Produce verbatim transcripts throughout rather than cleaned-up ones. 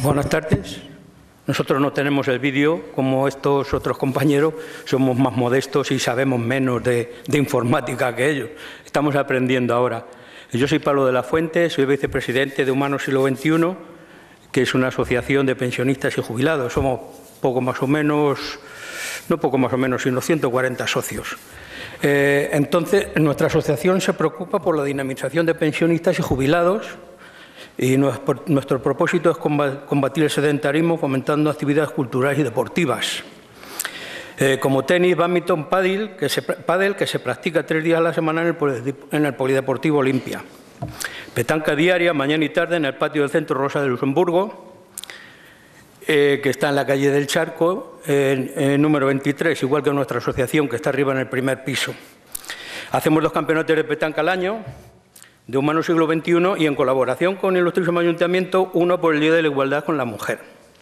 Buenas tardes. Nosotros no tenemos el vídeo como estos otros compañeros, somos más modestos y sabemos menos de, de informática que ellos. Estamos aprendiendo ahora. Yo soy Pablo de la Fuente, soy vicepresidente de Humanos Siglo veintiuno, que es una asociación de pensionistas y jubilados. Somos poco más o menos, no poco más o menos, sino ciento cuarenta socios. Eh, entonces, nuestra asociación se preocupa por la dinamización de pensionistas y jubilados, y nuestro propósito es combatir el sedentarismo fomentando actividades culturales y deportivas, eh, como tenis, bádminton, pádel que, se, pádel, que se practica tres días a la semana en el, en el Polideportivo Olimpia. Petanca diaria, mañana y tarde, en el patio del Centro Rosa de Luxemburgo, eh, que está en la calle del Charco, eh, eh, número veintitrés, igual que nuestra asociación, que está arriba en el primer piso. Hacemos dos campeonatos de petanca al año, de Humanos Siglo veintiuno, y en colaboración con el Ilustrísimo Ayuntamiento, uno por el Día de la Igualdad con la Mujer.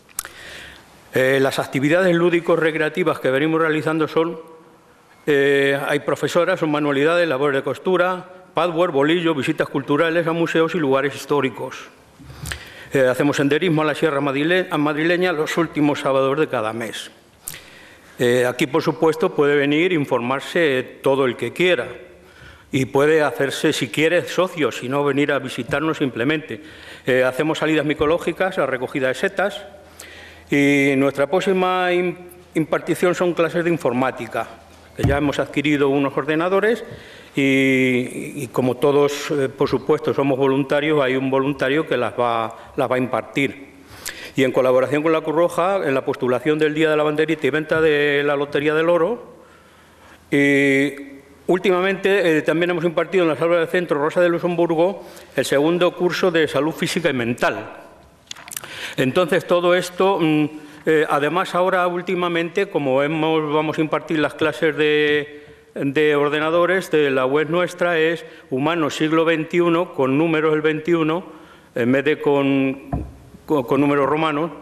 Eh, las actividades lúdicos-recreativas que venimos realizando son, eh, hay profesoras, son manualidades, labores de costura, padwork, bolillo, visitas culturales a museos y lugares históricos. Eh, hacemos senderismo a la Sierra Madrileña los últimos sábados de cada mes. Eh, aquí, por supuesto, puede venir e informarse todo el que quiera. Y puede hacerse, si quiere, socio, si no, venir a visitarnos simplemente. Eh, hacemos salidas micológicas, la recogida de setas, y nuestra próxima impartición son clases de informática, que ya hemos adquirido unos ordenadores y, y como todos, eh, por supuesto, somos voluntarios, hay un voluntario que las va, las va a impartir. Y en colaboración con la Cruz Roja, en la postulación del Día de la Banderita y venta de la Lotería del Oro, y últimamente eh, también hemos impartido en la sala del Centro Rosa de Luxemburgo el segundo curso de salud física y mental. Entonces, todo esto, mm, eh, además ahora últimamente, como hemos, vamos a impartir las clases de, de ordenadores, de la web nuestra es Humanos Siglo veintiuno, con números el veintiuno, en vez de con, con, con números romanos,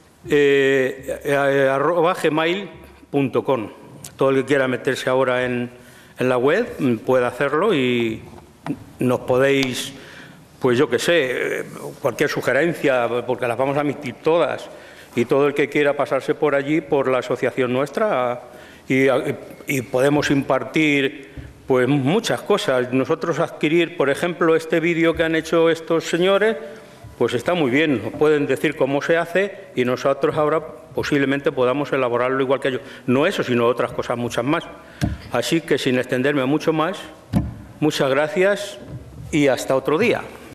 eh, eh, arroba gmail punto com. Todo el que quiera meterse ahora en en la web puede hacerlo y nos podéis, pues yo qué sé, cualquier sugerencia, porque las vamos a emitir todas, y todo el que quiera pasarse por allí, por la asociación nuestra, y, y podemos impartir pues muchas cosas. Nosotros adquirir, por ejemplo, este vídeo que han hecho estos señores, pues está muy bien, nos pueden decir cómo se hace y nosotros ahora posiblemente podamos elaborarlo igual que ellos. No eso, sino otras cosas, muchas más. Así que, sin extenderme mucho más, muchas gracias y hasta otro día.